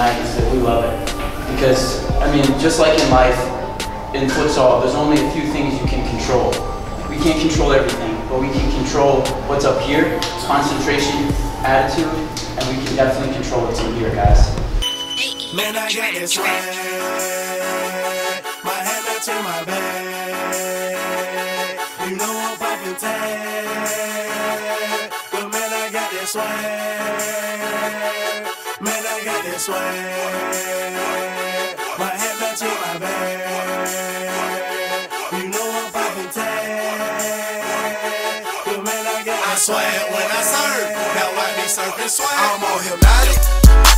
tonight is that we love it. Because, I mean, just like in life, in futsal, there's only a few things you can control. We can't control everything, but we can control what's up here, concentration, attitude, and we can definitely control what's in here, guys. Man, I got this swag, my head not to my back. You know I'm poppin' tag, but man, I got this swag. Man, I got this swag, my head not to my back. You know I'm poppin' tag, but man, I got this swag. When I serve, now I be surfing swag. I'm on hypnotic.